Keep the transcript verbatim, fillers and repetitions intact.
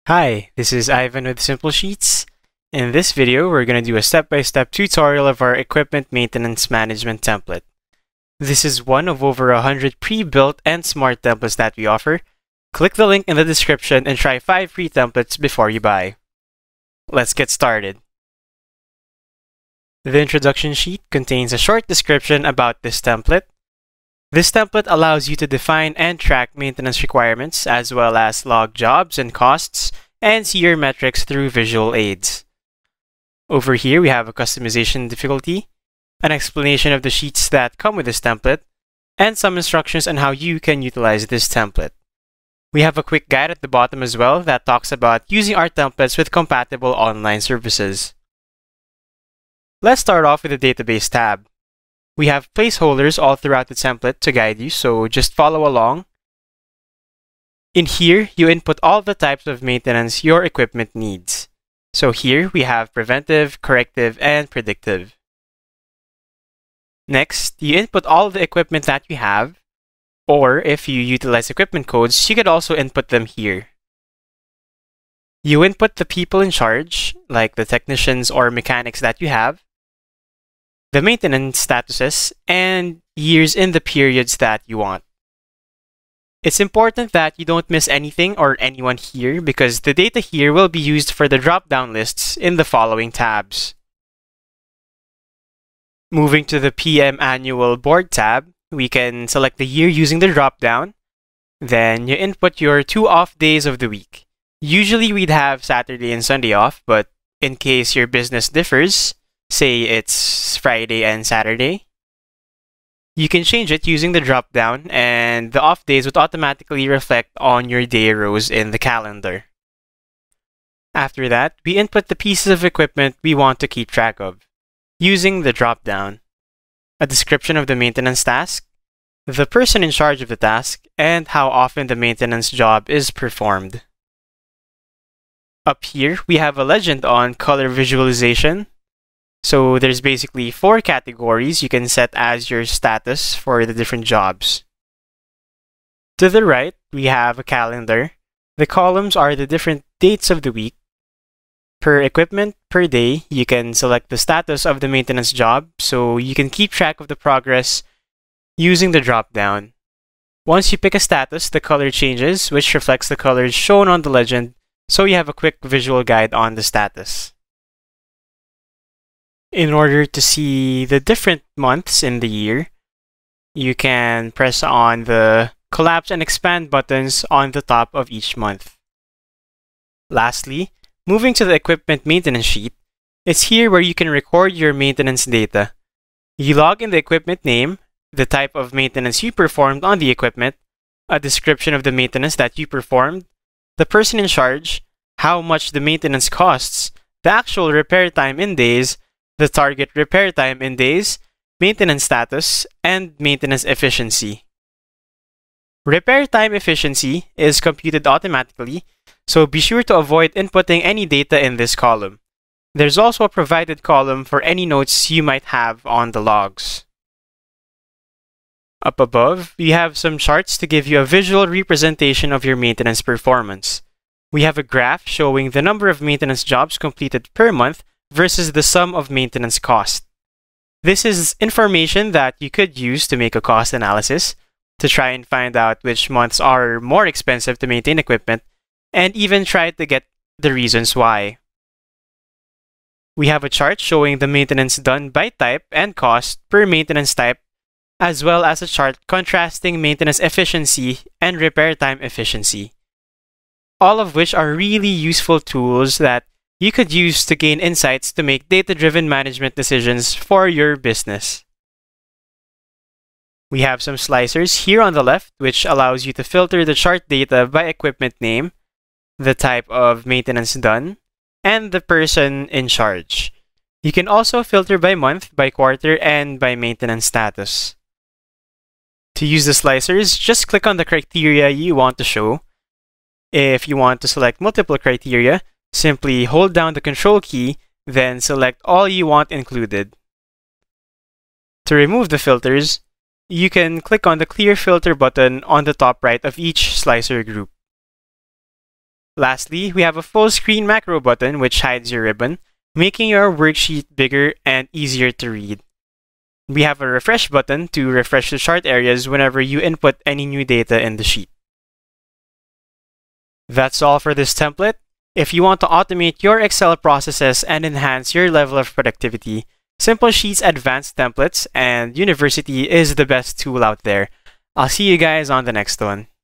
Hi, this is Ivan with Simple Sheets. In this video, we're going to do a step-by-step tutorial of our equipment maintenance management template. This is one of over one hundred pre-built and smart templates that we offer. Click the link in the description and try five free templates before you buy. Let's get started. The introduction sheet contains a short description about this template. This template allows you to define and track maintenance requirements, as well as log jobs and costs, and see your metrics through visual aids. Over here, we have a customization difficulty, an explanation of the sheets that come with this template, and some instructions on how you can utilize this template. We have a quick guide at the bottom as well that talks about using our templates with compatible online services. Let's start off with the database tab. We have placeholders all throughout the template to guide you, so just follow along. In here, you input all the types of maintenance your equipment needs. So here we have preventive, corrective, and predictive. Next, you input all the equipment that you have, or if you utilize equipment codes, you could also input them here. You input the people in charge, like the technicians or mechanics that you have, the maintenance statuses, and years in the periods that you want. It's important that you don't miss anything or anyone here because the data here will be used for the drop-down lists in the following tabs. Moving to the P M Annual Board tab, we can select the year using the drop-down. Then you input your two off days of the week. Usually we'd have Saturday and Sunday off, but in case your business differs, say it's Friday and Saturday, you can change it using the drop-down, and the off days would automatically reflect on your day rows in the calendar. After that, we input the pieces of equipment we want to keep track of, using the drop-down, a description of the maintenance task, the person in charge of the task, and how often the maintenance job is performed. Up here, we have a legend on color visualization. So there's basically four categories you can set as your status for the different jobs. To the right, we have a calendar. The columns are the different dates of the week. Per equipment, per day, you can select the status of the maintenance job so you can keep track of the progress using the drop-down. Once you pick a status, the color changes, which reflects the colors shown on the legend, so you have a quick visual guide on the status. In order to see the different months in the year, you can press on the collapse and expand buttons on the top of each month. Lastly, moving to the equipment maintenance sheet, it's here where you can record your maintenance data. You log in the equipment name, the type of maintenance you performed on the equipment, a description of the maintenance that you performed, the person in charge, how much the maintenance costs, the actual repair time in days, the target repair time in days, maintenance status, and maintenance efficiency. Repair time efficiency is computed automatically, so be sure to avoid inputting any data in this column. There's also a provided column for any notes you might have on the logs. Up above, we have some charts to give you a visual representation of your maintenance performance. We have a graph showing the number of maintenance jobs completed per month versus the sum of maintenance cost. This is information that you could use to make a cost analysis, to try and find out which months are more expensive to maintain equipment, and even try to get the reasons why. We have a chart showing the maintenance done by type and cost per maintenance type, as well as a chart contrasting maintenance efficiency and repair time efficiency. All of which are really useful tools that you could use to gain insights to make data-driven management decisions for your business. We have some slicers here on the left, which allows you to filter the chart data by equipment name, the type of maintenance done, and the person in charge. You can also filter by month, by quarter, and by maintenance status. To use the slicers, just click on the criteria you want to show. If you want to select multiple criteria, simply hold down the Control key, then select all you want included. To remove the filters, you can click on the Clear Filter button on the top right of each slicer group. Lastly, we have a full screen macro button which hides your ribbon, making your worksheet bigger and easier to read. We have a refresh button to refresh the chart areas whenever you input any new data in the sheet. That's all for this template. If you want to automate your Excel processes and enhance your level of productivity, Simple Sheets Advanced Templates and University is the best tool out there. I'll see you guys on the next one.